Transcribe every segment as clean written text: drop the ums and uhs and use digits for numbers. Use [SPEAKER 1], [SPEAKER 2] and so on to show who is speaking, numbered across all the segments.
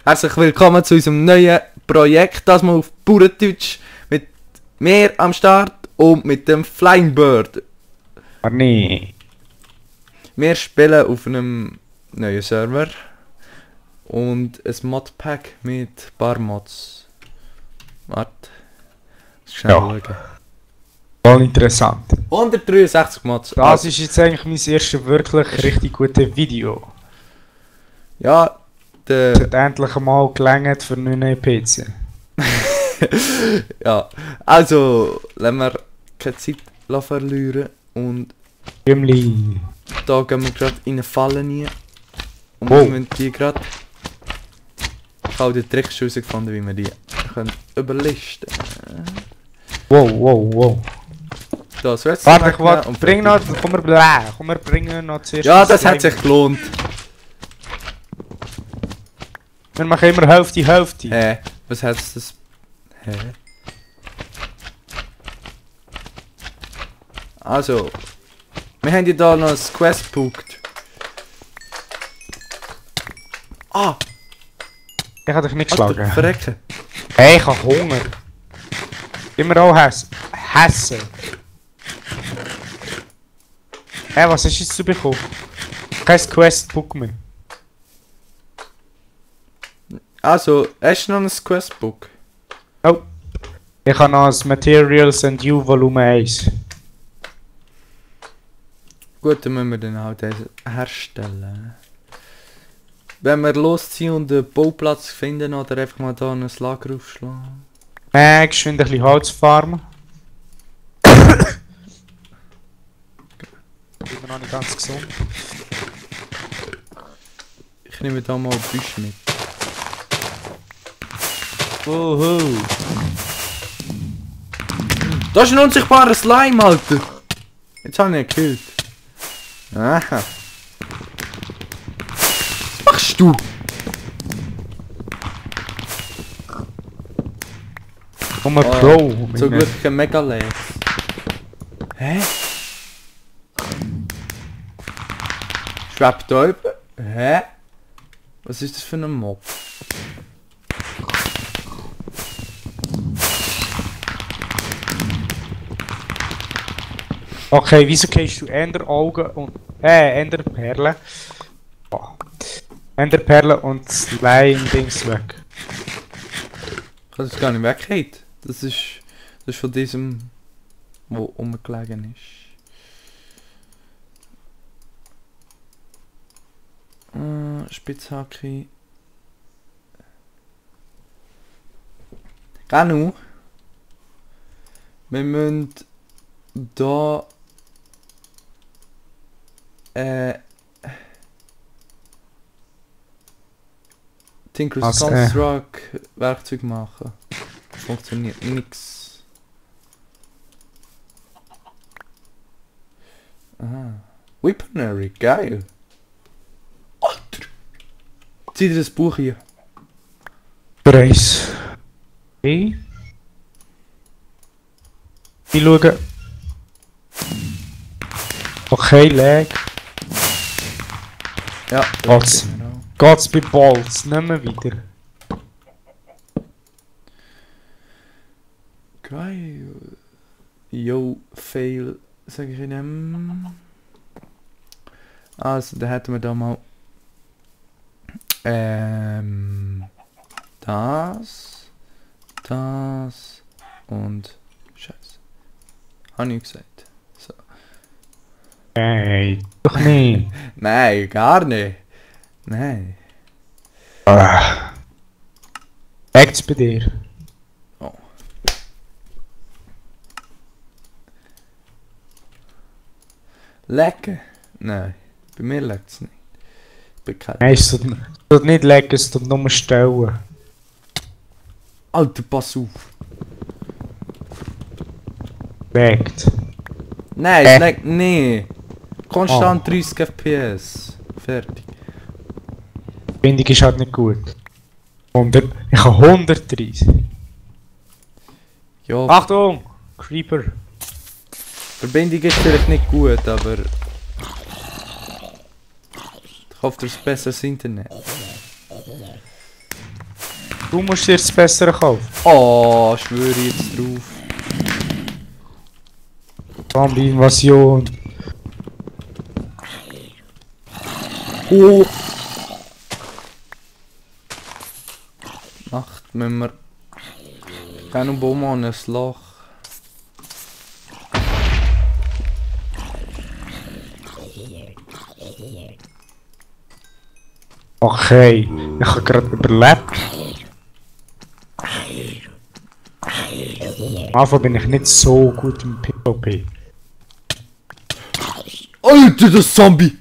[SPEAKER 1] Herzlich willkommen zu unserem neuen Projekt, das mal auf Bauerndeutsch mit mir am Start und mit dem Flying Bird.
[SPEAKER 2] Nee.
[SPEAKER 1] Wir spielen auf einem neuen Server und ein Modpack mit ein paar Mods. Warte, schnell schauen.
[SPEAKER 2] Voll interessant.
[SPEAKER 1] 163 Mods.
[SPEAKER 2] Das ist jetzt eigentlich mein erstes wirklich richtig gutes Video.
[SPEAKER 1] Ja,
[SPEAKER 2] Es hat endlich mal gelangt für einen neuen PC.
[SPEAKER 1] ja, also lassen wir keine Zeit verlieren und
[SPEAKER 2] Gimli.
[SPEAKER 1] da gehen wir gerade in eine Falle rein. Und
[SPEAKER 2] Wow.
[SPEAKER 1] wir müssen die gerade... Ich habe die Tricks herausgefunden, wie wir die können überlisten.
[SPEAKER 2] Wow, wow, wow.
[SPEAKER 1] Das wird's
[SPEAKER 2] Warte,
[SPEAKER 1] wegnehmen
[SPEAKER 2] warte,
[SPEAKER 1] und
[SPEAKER 2] bring noch, komm, wir bringen noch zuerst...
[SPEAKER 1] Ja,
[SPEAKER 2] das
[SPEAKER 1] das hat
[SPEAKER 2] Slime.
[SPEAKER 1] sich gelohnt.
[SPEAKER 2] Wir machen immer Hälfte.
[SPEAKER 1] Hä? Was hat's das... Hä? Also... Wir haben ja da noch ein Quest gebucht. Ah!
[SPEAKER 2] Ich hab dich nicht
[SPEAKER 1] Alter,
[SPEAKER 2] geschlagen.
[SPEAKER 1] verrecken.
[SPEAKER 2] Hey, ich hab Hunger. Immer auch Hessen. Hey, was hast du jetzt bekommen? Kein Questbook mehr.
[SPEAKER 1] Also, hast du noch ein Questbook?
[SPEAKER 2] Oh. Ich habe noch das Materials and You Volume 1.
[SPEAKER 1] Gut, dann müssen wir den halt herstellen. Wenn wir losziehen und einen Bauplatz finden oder einfach mal da ein Lager aufschlagen.
[SPEAKER 2] Geschwind ein bisschen Holz farmen. Ich bin noch nicht ganz gesund.
[SPEAKER 1] Ich nehme da mal Büsch mit.
[SPEAKER 2] Wuhu.
[SPEAKER 1] Da ist ein unsichtbarer Slime, Alter! Jetzt habe ich ihn gekillt. Aha. Was machst du?
[SPEAKER 2] Komm mal Pro.
[SPEAKER 1] Zum Glück kein Megalex. Hä? Schwebt da oben? Hä? Was ist das für ein Mob?
[SPEAKER 2] Okay, wieso gehst du Enderaugen und... Enderperlen? Oh. Enderperlen und Slime-Dings weg.
[SPEAKER 1] Ich kann das gar nicht weggehen. Das ist von diesem, wo umgelegen ist. Spitzhacke. Genau. Wir müssen da Tinker's Construct Werkzeug machen. Funktioniert nix. Aha. Weaponry, geil. Alter! Zieh dir das Buch hier.
[SPEAKER 2] Preis. Okay. Ich schaue. Okay, lag.
[SPEAKER 1] Ja,
[SPEAKER 2] Geht's? Geht's bei Balls, nicht mehr wieder.
[SPEAKER 1] Geil. Yo, fail, sag ich Ihnen. Also, da hätten wir da mal das und Scheiße. Habe ich gesagt. So.
[SPEAKER 2] Hey, doch nicht.
[SPEAKER 1] Nein, gar nicht. Nein.
[SPEAKER 2] Legt's bei dir?
[SPEAKER 1] Oh. Lecken? Nein, bei mir leckt es nicht. Bekannt.
[SPEAKER 2] Nein, es tut nicht legen, es tut nur stellen.
[SPEAKER 1] Alter, pass auf.
[SPEAKER 2] Legt.
[SPEAKER 1] Nein, es leckt nicht. Konstant 30 FPS. Fertig.
[SPEAKER 2] Die Bindung ist halt nicht gut. 100. Ich habe 130.
[SPEAKER 1] Ja,
[SPEAKER 2] Achtung! Creeper.
[SPEAKER 1] Verbindung ist vielleicht nicht gut, aber... Ich hoffe, du hast besseres Internet.
[SPEAKER 2] Du musst dir das Bessere kaufen.
[SPEAKER 1] Oh, schwöre ich jetzt drauf.
[SPEAKER 2] Zombie-Invasion.
[SPEAKER 1] Oh! Nacht müssen wir... Kein Baum an ein Loch.
[SPEAKER 2] Okay, ich habe gerade überlebt. Am Anfang bin ich nicht so gut im PvP.
[SPEAKER 1] Alter, das Zombie!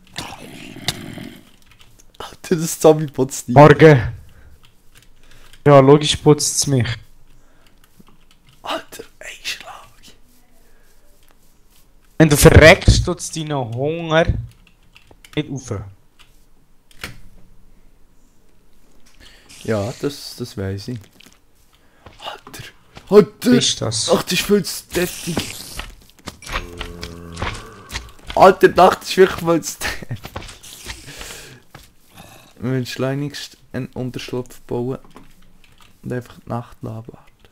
[SPEAKER 1] Alter, das Zombie putzt nicht.
[SPEAKER 2] Morgen! Ja, logisch putzt es mich.
[SPEAKER 1] Alter, Einschlag.
[SPEAKER 2] Wenn du verreckst, tut es deinen Hunger nicht auf.
[SPEAKER 1] Ja, das weiß ich. Alter!
[SPEAKER 2] Ist das?
[SPEAKER 1] Ach, das ist viel zu deftig. Alter, Nacht ist wirklich viel zu deftig. Wir müssen schleunigst einen Unterschlupf bauen. Und einfach die Nacht abwarten.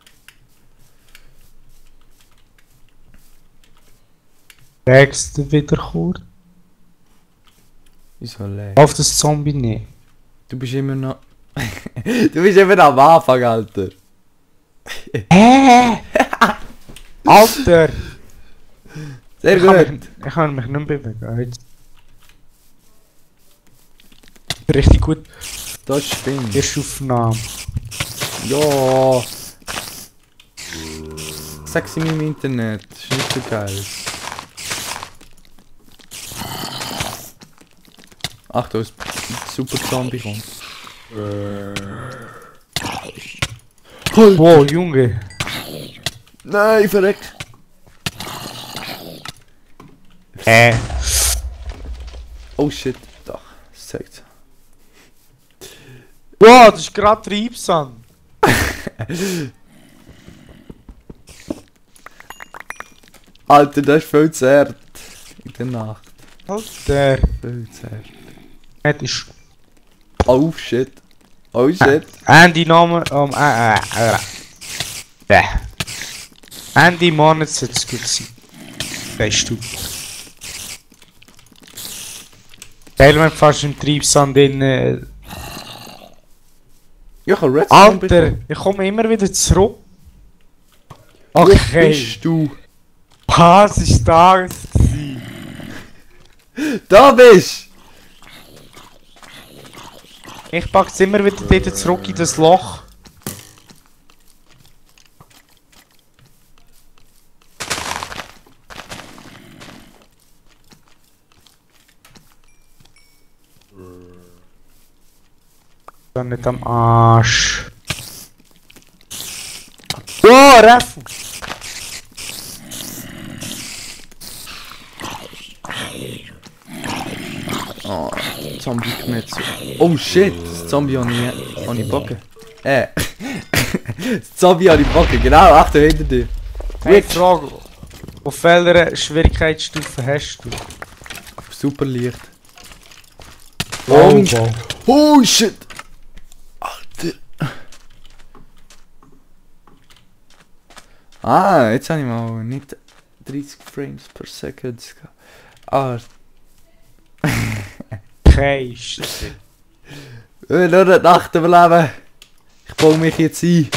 [SPEAKER 2] Legst du wieder kurz?
[SPEAKER 1] Wieso leer?
[SPEAKER 2] Auf das Zombie nicht.
[SPEAKER 1] Du bist immer noch... du bist immer noch am Anfang, Alter.
[SPEAKER 2] Hä? Alter!
[SPEAKER 1] Sehr gut.
[SPEAKER 2] Ich kann mich nicht mehr bewegen. Jetzt. Richtig gut.
[SPEAKER 1] Das stimmt.
[SPEAKER 2] Erste Aufnahme.
[SPEAKER 1] Ja. Sag's in meinem Internet. Das ist nicht so geil. Achtung, ein super Zombie kommt.
[SPEAKER 2] Wow, Junge.
[SPEAKER 1] Nein, verreck. Oh shit. Doch, das zeigt's.
[SPEAKER 2] Wow, das ist gerade Treibsand.
[SPEAKER 1] Alter, das ist viel zu hart. In der Nacht.
[SPEAKER 2] Alter.
[SPEAKER 1] Viel zu hart.
[SPEAKER 2] Das ist...
[SPEAKER 1] Oh shit. Oh shit.
[SPEAKER 2] Ende Name... Ende Monat sollte es gut sein. Weißt du. Geil, wenn du fast im Treibsand in...
[SPEAKER 1] Ja, ich kann Redstone
[SPEAKER 2] Alter, ich komme immer wieder zurück.
[SPEAKER 1] Wo
[SPEAKER 2] Okay.
[SPEAKER 1] bist du?
[SPEAKER 2] Was ist das?
[SPEAKER 1] Da bist!
[SPEAKER 2] Ich pack's immer wieder dort zurück in das Loch. Dann nicht am Arsch. Oh, Reffen!
[SPEAKER 1] Oh, Zombie gemetzt. Oh shit, das Zombie habe ich Bocken. Das Zombie habe ich Bocken, genau, achte hinter dir.
[SPEAKER 2] Hey, Frage. Auf welcher Schwierigkeitsstufe hast du?
[SPEAKER 1] Super leicht.
[SPEAKER 2] Oh,
[SPEAKER 1] Und...
[SPEAKER 2] wow.
[SPEAKER 1] Oh shit! Alter! Ah, jetzt habe ich mal nicht 30 Frames per Second gehabt. Ah.
[SPEAKER 2] Okay, shit.
[SPEAKER 1] Ich will nur die Nacht überleben. Ich baue mich jetzt ein.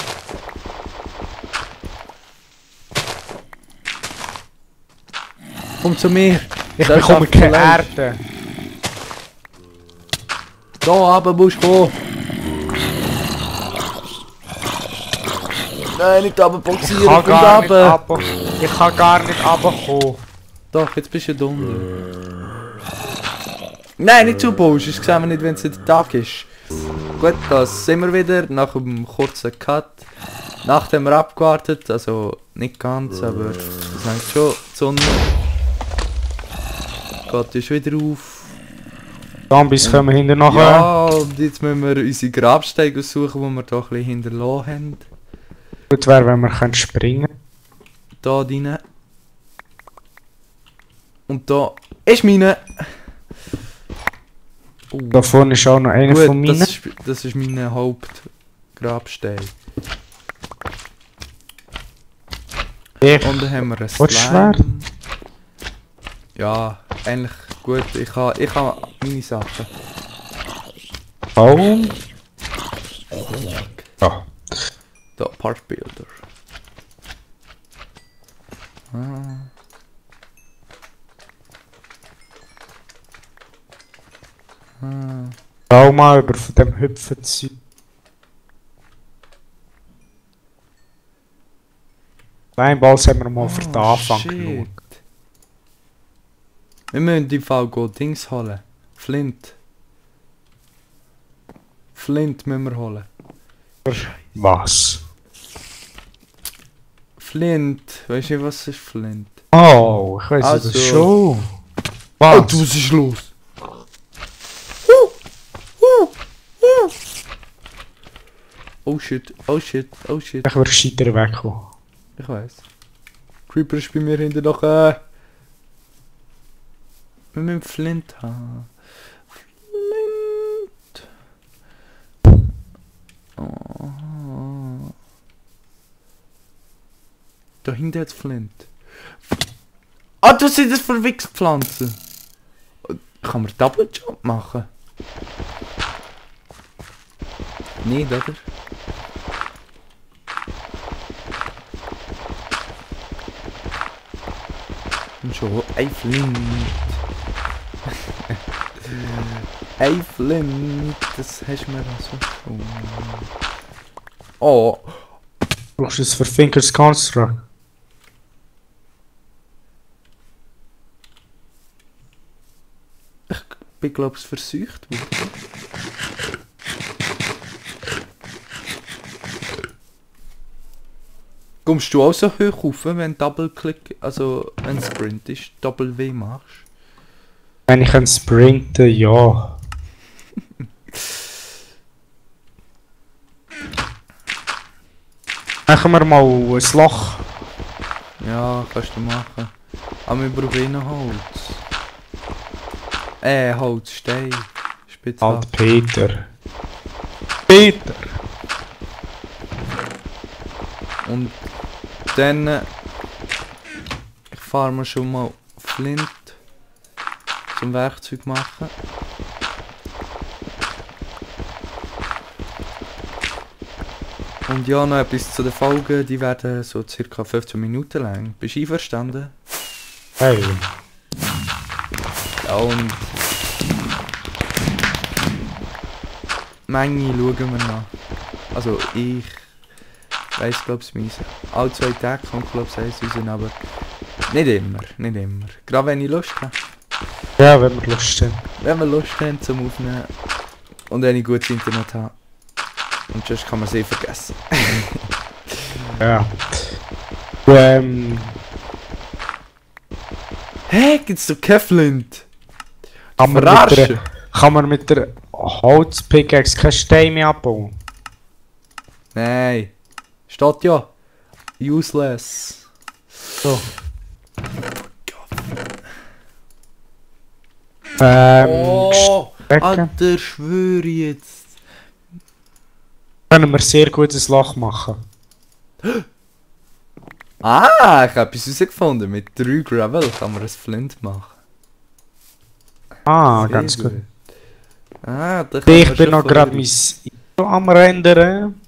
[SPEAKER 1] Komm zu mir.
[SPEAKER 2] Ich
[SPEAKER 1] Das
[SPEAKER 2] bekomme
[SPEAKER 1] schafft man
[SPEAKER 2] keine
[SPEAKER 1] leicht.
[SPEAKER 2] Erde.
[SPEAKER 1] Da runter musst du kommen. Nein, nicht runterboxieren,
[SPEAKER 2] Ich kann
[SPEAKER 1] komm
[SPEAKER 2] gar nicht
[SPEAKER 1] runter.
[SPEAKER 2] runter. Ich kann gar nicht runterkommen.
[SPEAKER 1] Doch, jetzt bist du dumm. Nein, nicht zu Busch, das sehen wir nicht, wenn es der Tag ist. Gut, das sind wir wieder, nach einem kurzen Cut. Nacht haben wir abgewartet, also nicht ganz, aber das heißt schon, die Sonne geht ist wieder auf.
[SPEAKER 2] Zombies kommen hinter nachher.
[SPEAKER 1] Ja, und jetzt müssen wir unsere Grabsteine suchen, die wir da ein bisschen hinterlassen haben.
[SPEAKER 2] Gut wäre, wenn wir können springen.
[SPEAKER 1] Da rein. Und da ist meine.
[SPEAKER 2] Da vorne ist auch noch einer von meinen.
[SPEAKER 1] das ist meine Hauptgrab. Grabstein.
[SPEAKER 2] Ich.
[SPEAKER 1] Und dann haben wir ein
[SPEAKER 2] Was
[SPEAKER 1] Slime.
[SPEAKER 2] Schwert?
[SPEAKER 1] Ja, eigentlich gut. Ich habe meine Sachen.
[SPEAKER 2] Oh. Ja.
[SPEAKER 1] Da, Partbilder. Ah. Ah.
[SPEAKER 2] Schau mal über von dem Hüpfenzeug. Steinballs haben wir mal für den Anfang
[SPEAKER 1] shit.
[SPEAKER 2] geschaut.
[SPEAKER 1] Wir müssen im Fall Dings holen. Flint. Flint müssen wir holen.
[SPEAKER 2] Was?
[SPEAKER 1] Flint. Weißt du, was ist Flint?
[SPEAKER 2] Oh, ich weiß
[SPEAKER 1] Also.
[SPEAKER 2] das schon.
[SPEAKER 1] Was?
[SPEAKER 2] Was?
[SPEAKER 1] Was ist los? Oh shit, oh shit, oh shit.
[SPEAKER 2] Ich würde gescheiter wegkommen.
[SPEAKER 1] Ich weiß. Creeper ist bei mir hinter nachher. Wir müssen Flint haben. Flint. Oh. Da hinten hat's Flint. Ah, du sind das für Wichspflanzen. Kann man Double Jump machen? Nicht, oder? Und schon ein Flint. Ein Flint. Das hast du mir also schon. Oh.
[SPEAKER 2] Brauchst du es für Fingers Construct?
[SPEAKER 1] Ich bin glaube ich versucht worden. Kommst du auch so hoch rauf, wenn Double-Click, also wenn Sprint ist, Doppel-W machst?
[SPEAKER 2] Wenn ich kann sprinten, ja. Machen wir mal ein Loch.
[SPEAKER 1] Ja, kannst du machen. Aber wir brauchen noch Holz. Holz, Stein. Spitze.
[SPEAKER 2] Halt Peter. Peter!
[SPEAKER 1] Und dann ich fahre mir schon mal Flint zum Werkzeug machen. Und ja, noch etwas zu den Folgen, die werden so circa 15 Minuten lang. Bist du einverstanden?
[SPEAKER 2] Hey.
[SPEAKER 1] Ja, und Menge schauen wir nach. Also ich weiss glaube ich meins. Alle 2 Tage kommt glaube ich eins raus, aber nicht immer, nicht immer. Gerade wenn ich Lust habe.
[SPEAKER 2] Ja, wenn wir Lust haben.
[SPEAKER 1] Wenn wir Lust haben zum Aufnehmen und wenn ich gutes Internet habe. Und sonst kann man sie vergessen.
[SPEAKER 2] Ja.
[SPEAKER 1] Hä, gibt's doch kein Flint?
[SPEAKER 2] Kann man mit der Holzpickaxe keinen Stein mehr abbauen?
[SPEAKER 1] Nein. Steht ja. Useless.
[SPEAKER 2] So.
[SPEAKER 1] Oh,
[SPEAKER 2] Stecken.
[SPEAKER 1] Alter, schwöre jetzt.
[SPEAKER 2] Können wir sehr gutes Loch machen.
[SPEAKER 1] Ah, ich habe etwas herausgefunden. Mit 3 Gravel kann man ein Flint machen.
[SPEAKER 2] Ah,
[SPEAKER 1] Sehr
[SPEAKER 2] ganz gut.
[SPEAKER 1] Ah, da kann
[SPEAKER 2] Ich
[SPEAKER 1] man
[SPEAKER 2] bin
[SPEAKER 1] schon
[SPEAKER 2] noch gerade mein Intro am rendern.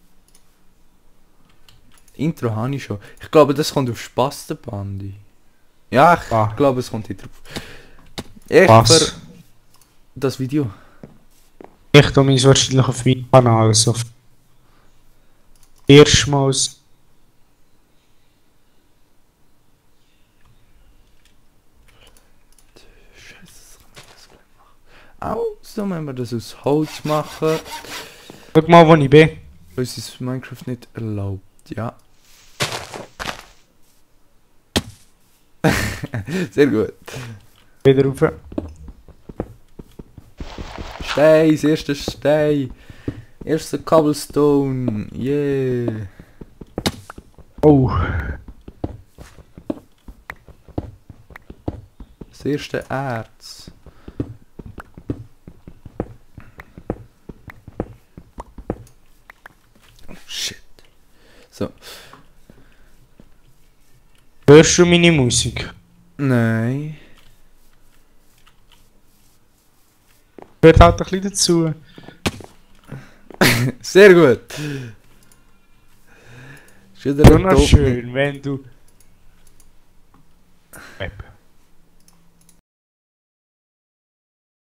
[SPEAKER 1] Intro habe ich schon. Ich glaube, das kommt auf Spastenbandi. Ja, ich
[SPEAKER 2] Ah.
[SPEAKER 1] glaube, es kommt hier drauf. Ich
[SPEAKER 2] Was?
[SPEAKER 1] für das Video.
[SPEAKER 2] Ich tue mich wahrscheinlich auf meinen Kanal. So erstmals.
[SPEAKER 1] Scheiße, das kann man das machen. So müssen wir das aus Holz machen.
[SPEAKER 2] Schau mal, wo ich bin.
[SPEAKER 1] Uns ist Minecraft nicht erlaubt, ja. Sehr gut.
[SPEAKER 2] Wieder rauf.
[SPEAKER 1] Stein, das erste Stein. Erster Cobblestone. Yeah.
[SPEAKER 2] Oh.
[SPEAKER 1] Das erste Erz. So.
[SPEAKER 2] Hörst du meine Musik?
[SPEAKER 1] Nein.
[SPEAKER 2] Hört halt ein bisschen dazu.
[SPEAKER 1] Sehr gut. Ist wieder ein
[SPEAKER 2] Wunderschön, wenn du... Web.